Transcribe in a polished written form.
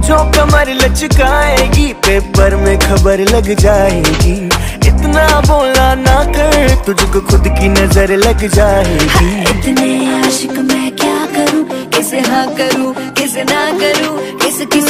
जो कमर लचकाएगी पेपर में खबर लग जाएगी। इतना बोला ना कर, तुझको खुद की नजर लग जाएगी। इतने आशिक मैं क्या करूं, किसे हाँ करूं किसे ना करूं, किस